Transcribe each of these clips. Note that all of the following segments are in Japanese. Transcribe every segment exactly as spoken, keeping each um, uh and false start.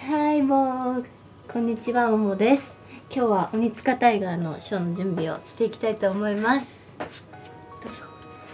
はい、もうこんにちは、ももです。今日は鬼塚タイガーのショーの準備をしていきたいと思います。どうぞ。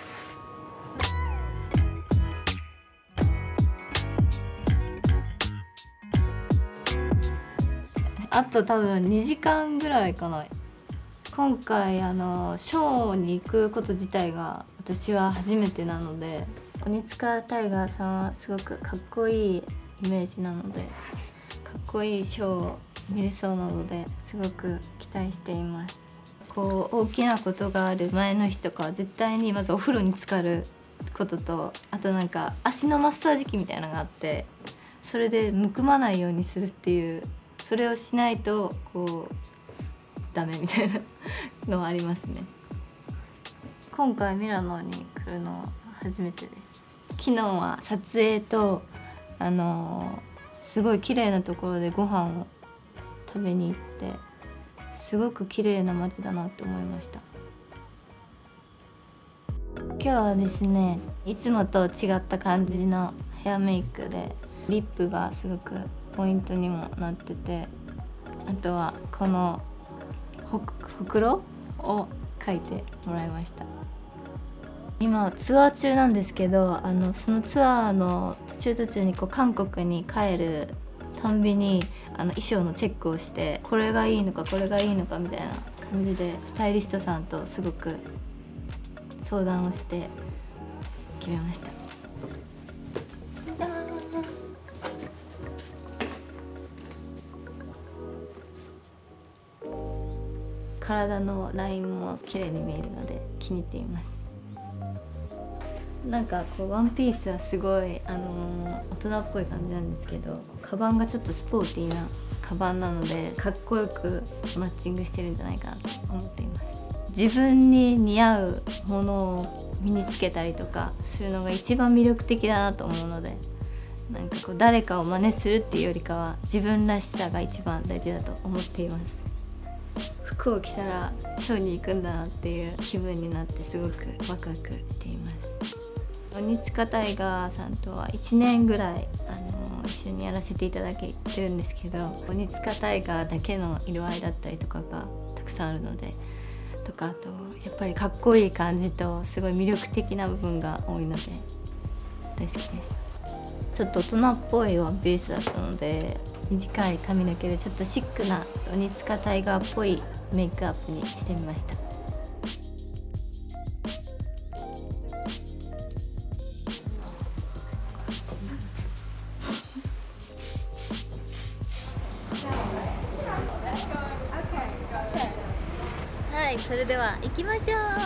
あと多分にじかんぐらいかな。今回あのショーに行くこと自体が私は初めてなので、鬼塚タイガーさんはすごくかっこいいイメージなので、かっこいいショーを見れそうなのですごく期待しています。こう大きなことがある前の日とかは絶対にまずお風呂に浸かることと、あとなんか足のマッサージ機みたいなのがあって、それでむくまないようにするっていう、それをしないとこうダメみたいなのはありますね。今回ミラノに来るのは初めてです。昨日は撮影とあのすごい綺麗なところでご飯を食べに行って、すごく綺麗な街だなって思いました。今日はですね、いつもと違った感じのヘアメイクで、リップがすごくポイントにもなってて、あとはこのほほくろを描いてもらいました。今ツアー中なんですけど、あのそのツアーの途中途中にこう韓国に帰るたんびにあの衣装のチェックをして、これがいいのかこれがいいのかみたいな感じでスタイリストさんとすごく相談をして決めました。じゃーん。体のラインも綺麗に見えるので気に入っています。なんかこうワンピースはすごい、あのー、大人っぽい感じなんですけど、カバンがちょっとスポーティーなカバンなのでかっこよくマッチングしてるんじゃないかなと思っています。自分に似合うものを身につけたりとかするのが一番魅力的だなと思うので、なんかこう誰かを真似するっていうよりかは自分らしさが一番大事だと思っています。服を着たらショーに行くんだなっていう気分になってすごくワクワクしています。鬼塚タイガーさんとはいちねんぐらい、あのー、一緒にやらせていただけてるんですけど、鬼塚タイガーだけの色合いだったりとかがたくさんあるので、とかあとやっぱりかっこいい感じとすごい魅力的な部分が多いので大好きです。ちょっと大人っぽいワンピースだったので、短い髪の毛でちょっとシックな鬼塚タイガーっぽいメイクアップにしてみました。はい、それでは行きましょう。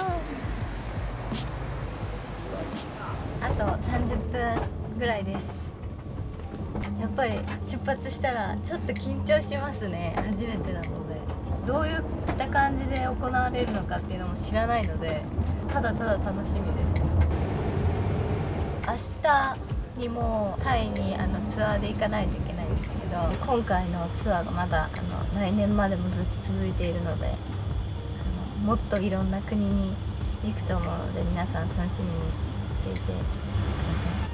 あとさんじゅっぷんぐらいです。やっぱり出発したらちょっと緊張しますね。初めてなので、どういった感じで行われるのかっていうのも知らないので、ただただ楽しみです。明日にもタイにあのツアーで行かないといけないんですけど、今回のツアーがまだあの来年までもずっと続いているので、あのもっといろんな国に行くと思うので、皆さん楽しみにしていてください。